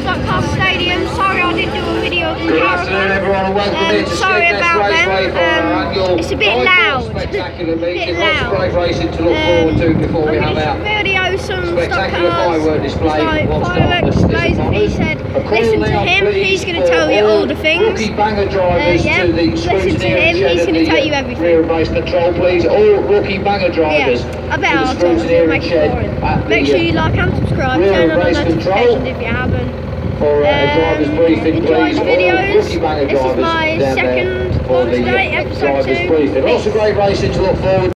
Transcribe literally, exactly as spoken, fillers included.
Stock Car Stadium. Sorry I didn't do a video of the Good afternoon everyone and welcome um, here to sorry about them. Um, it's a bit loud. Spectacular meeting. bit Lots of loud. great racing to look Um, forward to before we I'm have our video some stock spectacular cars. firework display. Like Once firework done, displays, and he said, listen to him. He's going to tell you all the things. Rookie banger drivers Uh, yeah, to the listen to him. He's going to tell you everything. Rear race control, please. All rookie banger drivers. Yeah, I bet I'll talk to you, make it boring. Make sure you like and subscribe, turn on the notifications if you haven't. For uh, Um, drivers briefing, enjoy please. the videos. Rookie banger This is drivers my down second there for launch the day, uh, episode drivers two. briefing. Lots of great racing to look forward to.